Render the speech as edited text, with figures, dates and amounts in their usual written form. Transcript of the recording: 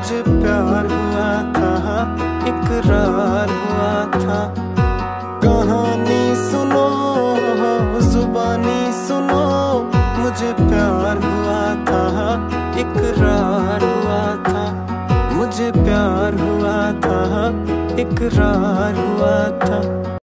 मुझे प्यार हुआ था, इकरार हुआ था। कहानी सुनो, जुबानी सुनो, मुझे प्यार हुआ था, इकरार हुआ था। मुझे प्यार हुआ था, इकरार हुआ था।